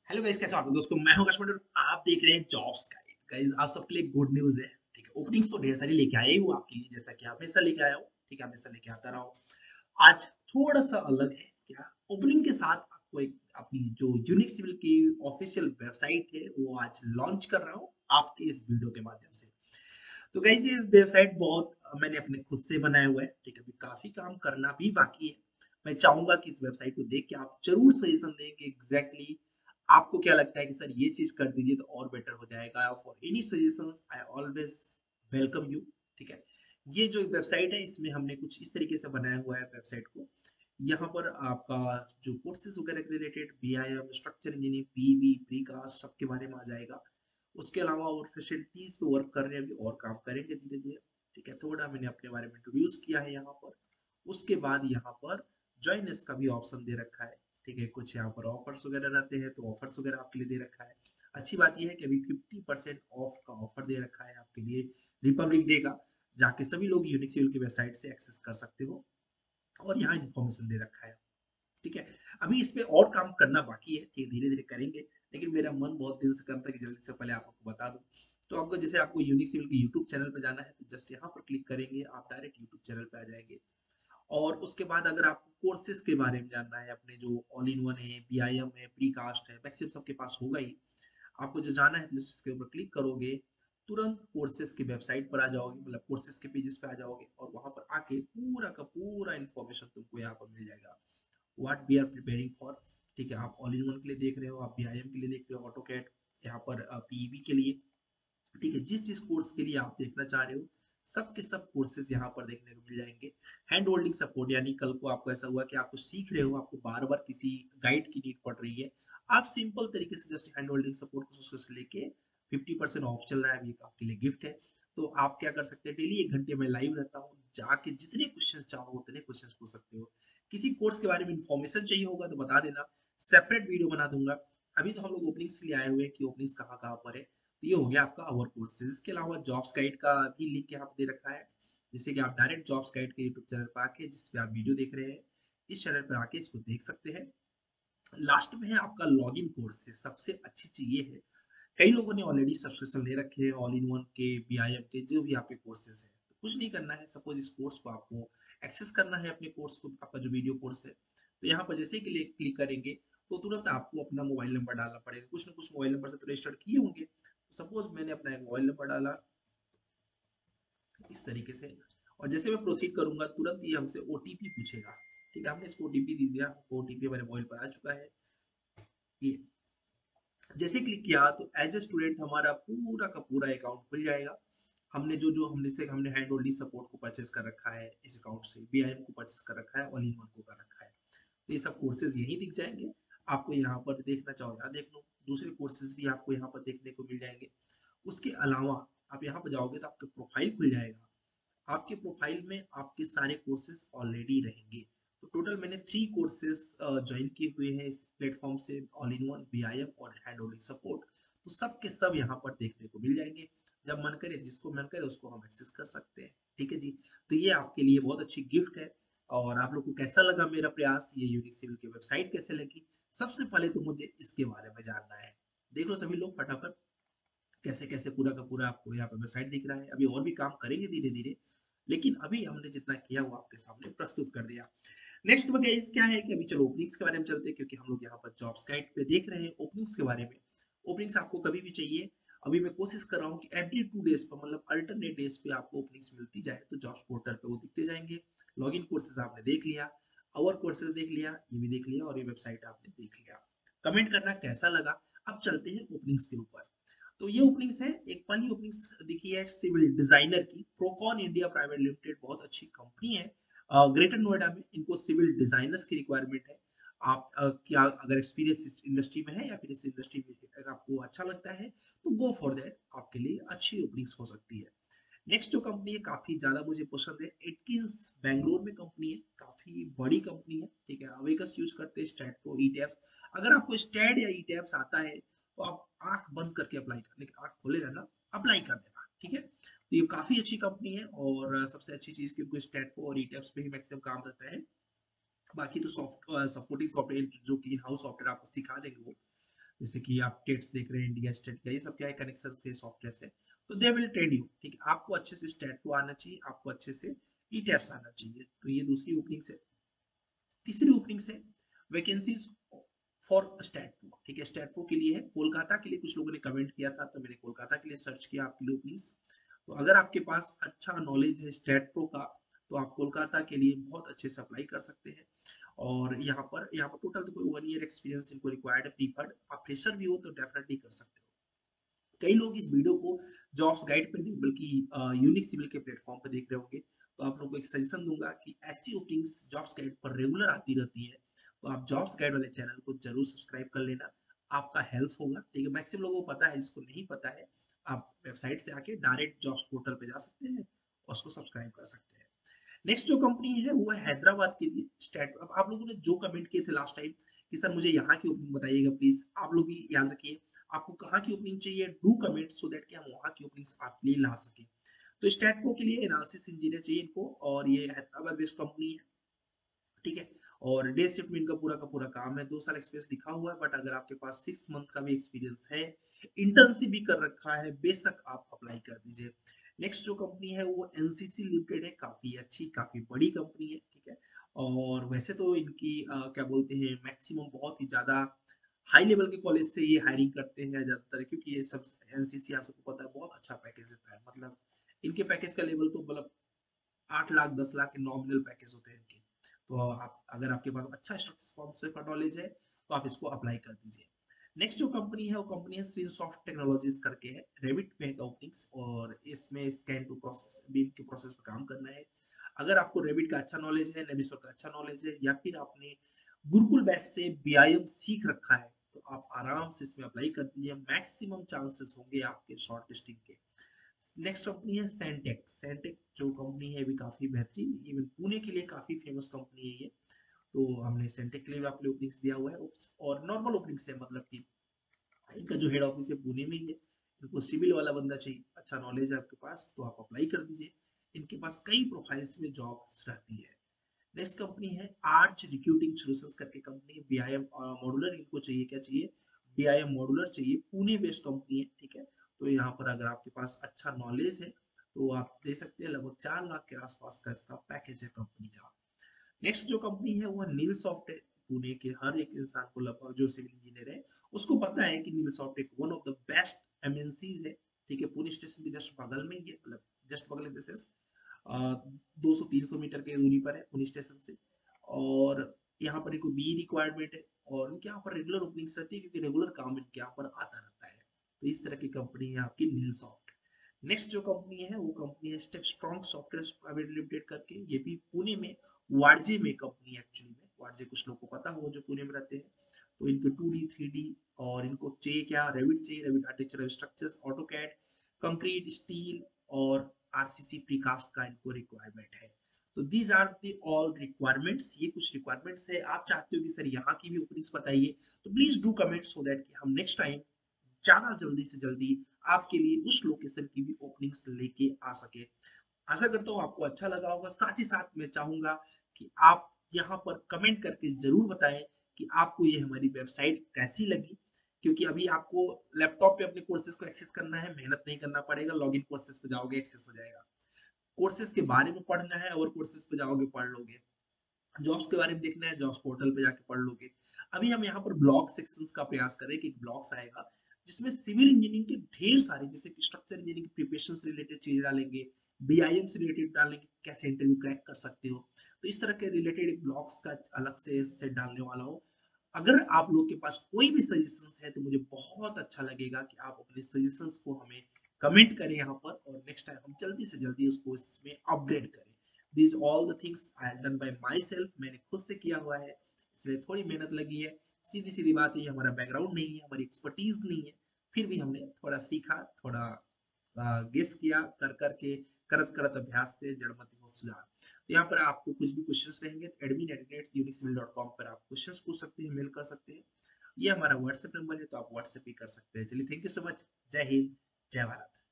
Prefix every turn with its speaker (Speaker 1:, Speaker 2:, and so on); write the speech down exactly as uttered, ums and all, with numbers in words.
Speaker 1: Hello guys, कैसे हो आप लोग? दोस्तों मैं हूं कश्मीर और आप देख रहे हैं जॉब्स गाइड। गाइस आप सबके लिए गुड न्यूज़ है। ठीक है, ओपनिंग्स तो ढेर सारी लेके आया ही हूं आपके लिए, जैसा कि हमेशा लेके आया हूं। ठीक है, हमेशा लेके आता रहा हूं। आज थोड़ा सा अलग है। क्या ओपनिंग के साथ आपको एक अपनी जो यूनिक सिविल की ऑफिशियल वेबसाइट है वो आज लॉन्च कर रहा हूं आपके इस वीडियो के माध्यम से। तो गाइस ये वेबसाइट बहुत मैंने अपने खुद से बनाया हुआ है। ठीक है, अभी काफी काम करना भी बाकी है। मैं चाहूंगा कि इस वेबसाइट को देख के आप जरूर सजेशन दें कि एग्जैक्टली आपको क्या लगता है कि सर ये चीज कर दीजिए तो और बेटर हो जाएगा। For any suggestions I always welcome you. ठीक है, ये जो वेबसाइट है इसमें हमने कुछ इस तरीके से बनाया हुआ है वेबसाइट को। यहाँ पर आपका जो कोर्सेज वगैरह के related B I M, structure engineering, PV, precast सबके बारे में आ जाएगा। उसके अलावा और फैसिलिटीज पे वर्क कर रहे हैं, अभी और काम करेंगे धीरे धीरे। ठीक है, थोड़ा मैंने अपने बारे में इंट्रोड्यूस किया है यहाँ पर। उसके बाद यहाँ पर ज्वाइन का भी ऑप्शन दे रखा है। ठीक है, कुछ यहाँ पर ऑफर्स वगैरह रहते हैं तो ऑफर्स वगैरह आपके लिए दे रखा है। अच्छी बात यह है कि अभी फिफ्टी परसेंट ऑफ का ऑफर दे रखा है आपके लिए रिपब्लिक डे का। जाके सभी लोग यूनिक सिविल की वेबसाइट से एक्सेस कर सकते हो और यहाँ इन्फॉर्मेशन दे रखा है। ठीक है, अभी इस पे और काम करना बाकी है, धीरे धीरे करेंगे। लेकिन मेरा मन बहुत दिल से करता है कि जल्दी से पहले आपको बता दूं। तो आपको जैसे आपको यूनिक सिविल के यूट्यूब चैनल पे जाना है तो जस्ट यहाँ पर क्लिक करेंगे, आप डायरेक्ट यूट्यूब चैनल पे आ जाएंगे। और उसके बाद अगर आपको कोर्सेज के बारे में जानना है, अपने जो ऑल इन वन है, बी आई एम है, प्री कास्ट है, मैक्सिमम सबके पास होगा ही। आपको जो जाना है जिस इसके ऊपर क्लिक करोगे, तुरंत कोर्सेज की वेबसाइट पर आ जाओगे, मतलब कोर्सेज के पेजेस पे आ जाओगे और वहां पर आके पूरा का पूरा इन्फॉर्मेशन तुमको यहाँ पर मिल जाएगा। What we are preparing for. ठीक है, आप ऑल इन वन के लिए देख रहे हो, आप बी आई एम के लिए देख रहे हो, ऑटो कैट यहाँ पर पी ई बी के लिए। ठीक है, जिस जिस कोर्स के लिए आप देखना चाह रहे हो सब के सब कोर्सेज यहाँ पर देखने को मिल जाएंगे। हैंड होल्डिंग सपोर्ट, यानी कल को आपको ऐसा हुआ कि आप कुछ सीख रहे हो, आपको बार बार किसी गाइड की नीड पड़ रही है, आप सिंपल तरीके से जस्ट हैंड होल्डिंग सपोर्ट को से लेके फिफ्टी परसेंट ऑफ चल रहा है अभी, आपके लिए गिफ्ट है। तो आप क्या कर सकते हैं, डेली एक घंटे में लाइव रहता हूँ, जाके जितने क्वेश्चन चाहो उतने क्वेश्चन पूछ सकते हो। किसी कोर्स के बारे में इंफॉर्मेशन चाहिए होगा तो बता देना, सेपरेट वीडियो बना दूंगा। अभी तो हम लोग ओपनिंग्स के लिए आए हुए हैं कि ओपनिंग्स कहाँ कहाँ पर है। तो ये हो गया आपका आवर कोर्सेज। इसके अलावा जॉब्स गाइड का भी लिंक यहाँ पे दे रखा है, जिससे कि आप डायरेक्ट जॉब्स गाइड के यूट्यूब चैनल पर आके, जिस पे आप वीडियो देख रहे हैं, इस चैनल पर आके इसको देख सकते हैं। लास्ट में है आपका लॉग इन कोर्स। सबसे अच्छी चीज ये है, कई लोगों ने ऑलरेडी सब्सक्रिप्शन ले रखे हैं ऑल इन वन के, बी आई एम के, जो भी आपके कोर्सेज हैं। तो कुछ नहीं करना है, सपोज इस कोर्स को आपको एक्सेस करना है, अपने कोर्स को, आपका जो वीडियो कोर्स है, तो यहाँ पर जैसे ही क्लिक करेंगे तो तुरंत आपको अपना मोबाइल नंबर डालना पड़ेगा। कुछ ना कुछ मोबाइल नंबर से तो रजिस्टर किए होंगे। सपोज मैंने अपना एक मोबाइल नंबर डाला इस तरीके से, और जैसे मैं प्रोसीड करूंगा तुरंत ये हमसे ओ टी पी पूछेगा। ठीक है, हमने इसको ओ टी पी दे दिया, ओ टी पी हमारे मोबाइल पर आ चुका है। ये जैसे क्लिक किया तो एज ए स्टूडेंट हमारा पूरा का पूरा अकाउंट खुल जाएगा। हमने जो जो हमने से हमने हैंड होल्डिंग सपोर्ट को परचेस कर रखा है इस अकाउंट से, बी आई एम को परचेस कर रखा है, ऑल इन वन को कर रखा है, तो ये सब कोर्सेज यहीं दिख जाएंगे। आपको यहाँ पर देखना चाहो यहाँ देख लो, दूसरे कोर्सेज भी आपको यहाँ पर देखने को मिल जाएंगे। उसके अलावा आप यहाँ पर जाओगे तो आपका प्रोफाइल खुल जाएगा। आपके प्रोफाइल में आपके सारे कोर्सेज ऑलरेडी रहेंगे। तो टोटल मैंने थ्री कोर्सेज ज्वाइन किए हुए हैं इस प्लेटफॉर्म से, all in one, B I M और हैंड होल्डिंग सपोर्ट। तो सब के सब यहाँ पर देखने को मिल जाएंगे। जब मन करे, जिसको मन करे उसको हम एक्सेस कर सकते हैं। ठीक है जी, तो ये आपके लिए बहुत अच्छी गिफ्ट है। और आप लोग को कैसा लगा मेरा प्रयास, ये यूनिक सिविल की वेबसाइट कैसे लगी, सबसे पहले तो मुझे इसके बारे में जानना है। देख लो सभी लोग फटाफट, कैसे कैसे पूरा का पूरा आपको यहाँ पे वेबसाइट दिख रहा है। अभी और भी काम करेंगे धीरे धीरे, लेकिन अभी हमने जितना किया वो आपके सामने प्रस्तुत कर दिया। नेक्स्ट में गाइस क्या है कि अभी चलो ओपनिंग्स के बारे में चलते हैं, क्योंकि हम लोग यहाँ पर जॉब्स गाइड पे देख रहे हैं ओपनिंग्स के बारे में। ओपनिंग्स आपको कभी भी चाहिए, अभी मैं कोशिश कर रहा हूँ कि एवरी टू डेज पर, मतलब अल्टरनेट डेज पे आपको ओपनिंग्स मिलती जाए, तो जॉब्स पोर्टल पे वो दिखते जाएंगे। लॉग इन कोर्सेज आपने देख लिया, आवर कोर्सेज देख लिया, ये भी देख लिया, और ये वेबसाइट आपने देख लिया। कमेंट करना कैसा लगा। अब चलते हैं ओपनिंग्स के ऊपर। तो ये ओपनिंग्स है, एक पहली ओपनिंग्स दिखी है सिविल डिजाइनर की, प्रोकॉन इंडिया प्राइवेट लिमिटेड, बहुत अच्छी कंपनी है ग्रेटर नोएडा में। इनको सिविल डिजाइनर्स की रिक्वायरमेंट है। आप अ, क्या अगर एक्सपीरियंस इस इंडस्ट्री में है या फिर इस इंडस्ट्री में अगर आपको अच्छा लगता है तो गो फॉर दैट, आपके लिए अच्छी ओपनिंग्स हो सकती है। नेक्स्ट जो कंपनी है काफी ज्यादा मुझे पसंद है, एटकिंस बैंगलोर में कंपनी है, काफी बड़ी कंपनी है। ठीक है, अवेकस यूज करते हैं, स्टैट प्रो, ई टैब्स। अगर आपको स्टैट या ई टैब्स आता है तो आप आंख बंद करके अप्लाई कर, लेकिन आंख खोले रहना, अप्लाई कर देना। ठीक है, तो ये काफी अच्छी कंपनी है। और सबसे अच्छी चीज कि उनको स्टैट प्रो और ई टैब्स पे ही मैक्सिमम काम रहता है। बाकी तो सॉफ्ट सपोर्टिंग सॉफ्टवेयर जो कि इन हाउस सॉफ्टवेयर आपको सिखा देंगे वो। जैसे कि आप टेट्स देख रहे हैं, इंडिया स्टेट का, ये सब क्या है कनेक्शन के सॉफ्टवेयर है, तो दे विल ट्रेन यू, ठीक है। आपको अच्छे से स्टेट को आना चाहिए, आपको अच्छे से ई टैप्स आना चाहिए। तो ये दूसरी ओपनिंग से। तीसरी ओपनिंग से वैकेंसीज फॉर स्टेट प्रो, ठीक है। स्टेट प्रो के लिए है, कोलकाता के लिए कुछ लोगों ने कमेंट किया था, तो मैंने कोलकाता के लिए सर्च किया आपके लिए ओपनिंग्स। तो अगर आपके पास अच्छा नॉलेज है स्टेट प्रो का, तो आप कोलकाता के लिए बहुत अच्छे से अप्लाई कर सकते हैं। और यहाँ पर यहाँ पर टोटल तो कोई वन ईयर एक्सपीरियंस इनको रिक्वायर्ड है, प्रीफर्ड। आप फ्रेशर भी हो तो डेफिनेटली कर सकते हो। कई लोग इस वीडियो को जॉब्स गाइड पर नहीं बल्कि यूनिक सिविल के प्लेटफॉर्म पर देख रहे होंगे, तो आप लोगों को एक सजेशन दूंगा कि ऐसी ओपनिंग्स जॉब्स गाइड पर रेगुलर आती रहती है, तो आप जॉब्स गाइड वाले चैनल को जरूर सब्सक्राइब कर लेना, आपका हेल्प होगा, ठीक है। मैक्सिमम लोगों को पता है, जिसको नहीं पता है आप वेबसाइट से आके डायरेक्ट जॉब्स पोर्टल पे जा सकते हैं और उसको सब्सक्राइब कर सकते हैं। नेक्स्ट जो कंपनी है वो है हैदराबाद के लिए स्टेट। अब आप लोगों ने जो कमेंट किए थे लास्ट टाइम कि सर मुझे यहाँ की ओपनिंग बताइएगा प्लीज, आप लोग भी याद रखिए आपको कहाँ की ओपनिंग चाहिए, डू कमेंट सो दैट कि हम वहाँ की ओपनिंग्स आपके लिए ला सके। तो स्टेट प्रो के लिए एनालिसिस इंजीनियर चाहिए इनको, और ये हैदराबाद बेस्ड कंपनी है, ठीक है। और डे शिफ्ट में इनका पूरा का पूरा काम है। दो साल एक्सपीरियंस लिखा हुआ है, बट अगर आपके पास सिक्स मंथ का भी एक्सपीरियंस है, इंटर्नशिप भी कर रखा है, बेशक आप अप्लाई कर दीजिए। नेक्स्ट जो कंपनी है वो एनसीसी लिमिटेड है, काफी अच्छी काफी बड़ी कंपनी है, ठीक है। और वैसे तो इनकी अ, क्या बोलते हैं, मैक्सिमम बहुत ही ज्यादा हाई लेवल के कॉलेज से ये हायरिंग करते हैं ज्यादातर, क्योंकि ये सब एनसीसी आप सबको पता है बहुत अच्छा पैकेज देता है। मतलब इनके पैकेज का लेवल तो मतलब आठ लाख दस लाख के नॉमिनल पैकेज होते हैं इनके। तो आप अगर आपके पास अच्छा स्पॉन्सरशिप का नॉलेज है तो आप इसको अप्लाई कर दीजिए। नेक्स्ट जो कंपनी है वो कंपनी है स्क्रीनसॉफ्ट टेक्नोलॉजीज करके है, रेविट में है ओपनिंग्स, और इसमें स्कैन टू प्रोसेस बीम के प्रोसेस पर काम करना है। अगर आपको रेविट का अच्छा नॉलेज है, नेविसोर का अच्छा नॉलेज है, या फिर आपने गुरुकुल बैच से बीआईएम सीख रखा है, तो आप आराम से इसमें अप्लाई कर दीजिए, मैक्सिमम चांसेस होंगे आपके शॉर्ट लिस्टिंग के। नेक्स्ट कंपनी है सैनटेक। सैनटेक जो कंपनी है भी काफी बेहतरीन, इवन पुणे के लिए काफी फेमस कंपनी है ये। तो हमने सैनटेक के लिए भी आपके ओपनिंग्स दिया हुआ है, और नॉर्मल ओपनिंग्स है, मतलब कि इनका जो हेड ऑफिस है पुणे में ही है। इनको सिविल वाला बंदा चाहिए, अच्छा नॉलेज है आपके पास तो आप अप्लाई कर दीजिए। इनके पास कई प्रोफाइल्स में जॉब्स रहती है। नेक्स्ट कंपनी है आर्च रिक्रूटिंग सॉल्यूशंस करके कंपनी, बीआईएम मॉड्यूलर इनको चाहिए, क्या चाहिए, बीआईएम मॉड्यूलर चाहिए, पुणे बेस्ड कंपनी है, ठीक है। तो यहाँ पर अगर आपके पास अच्छा नॉलेज है तो आप दे सकते हैं, लगभग चार लाख के आसपास का इसका पैकेज है कंपनी का। नेक्स्ट जो कंपनी है वो नील सॉफ्ट है। पुणे के हर एक इंसान को लगभग जो सिविल इंजीनियर है उसको पता है कि नील सॉफ्ट एक one of the best MNCs है, ठीक है। पुणे स्टेशन के जस्ट बगल में ही है, मतलब जस्ट बगल में दिस दो सौ तीन सौ मीटर की दूरी पर है पुणे स्टेशन से। और यहाँ पर इनको बी रिक्वायरमेंट है, और इनके यहाँ पर रेगुलर ओपनिंग्स रहती है क्योंकि रेगुलर काम इनके यहाँ पर आता रहता है। तो इस तरह की कंपनी है आपकी नील सॉफ्ट। नेक्स्ट जो कंपनी है वो कंपनी है step strong software private limited करके, ये भी पुणे में वारजे में कंपनी है। एक्चुअली में वारजे कुछ लोग को पता हो जो पुणे में रहते हैं। तो इनको टू डी थ्री डी और इनको चाहिए क्या, रेविट चाहिए, Revit architecture structures, AutoCAD, concrete, steel और आरसीसी प्रीकास्ट का इनको रिक्वायरमेंट है। तो these are the all requirements, ये कुछ रिक्वायरमेंट्स है। आप चाहते हो कि सर यहाँ की भी ओपनिंग्स बताइए, तो please do comment so that कि हम नेक्स्ट टाइम ज्यादा जल्दी से जल्दी आपके लिए उस लोकेशन की भी ओपनिंग्स लेके आ सके। आशा करता हूँ आपको अच्छा लगा होगा। साथ ही साथ मैं चाहूंगा कि आप यहाँ पर कमेंट करके जरूर बताएं कि आपको ये हमारी वेबसाइट कैसी लगी, क्योंकि अभी आपको लैपटॉप पे अपने कोर्सेज को एक्सेस करना है, मेहनत नहीं करना पड़ेगा, लॉगिन कोर्सेज पे जाओगे एक्सेस हो जाएगा। कोर्सेज के बारे में पढ़ना है और कोर्सेज पे जाओगे पढ़ लोगे। जॉब्स के बारे में देखना है, जॉब्स पोर्टल पे जाके पढ़ लोगे। अभी हम यहाँ पर ब्लॉग सेक्शंस का प्रयास करें कि एक ब्लॉग्स आएगा जिसमें सिविल इंजीनियरिंग के ढेर सारे, जैसे कि स्ट्रक्चर इंजीनियरिंग प्रिपरेशन से रिलेटेड चीजें डालेंगे, बीआईएम से रिलेटेड डालेंगे, कैसे इंटरव्यू क्रैक कर सकते हो। तो इस तरह के रिलेटेड एक ब्लॉग्स का अलग से सेट डालने वाला हूँ। अगर आप लोग के पास कोई भी सजेशंस है तो मुझे बहुत अच्छा लगेगा कि आप अपने सजेशंस को हमें कमेंट करें यहाँ पर, और नेक्स्ट टाइम हम जल्दी से जल्दी उसको इसमें अपग्रेड करें। These all the things I have done by myself, मैंने खुद से किया हुआ है, इसलिए थोड़ी मेहनत लगी है। सीधी सीधी बात है, ये हमारा बैकग्राउंड नहीं है, हमारी एक्सपर्टीज नहीं है, फिर भी हमने थोड़ा सीखा, थोड़ा गेस किया, कर करके करत करत अभ्यास से जड़मति हो सुधार। तो यहाँ पर आपको कुछ भी क्वेश्चंस रहेंगे तो admin at the rate unique civil dot com पर आप क्वेश्चंस पूछ सकते हैं, मेल कर सकते हैं। ये हमारा व्हाट्सएप नंबर है, तो आप व्हाट्सएप भी कर सकते हैं। चलिए, थैंक यू सो मच। जय हिंद, जय भारत।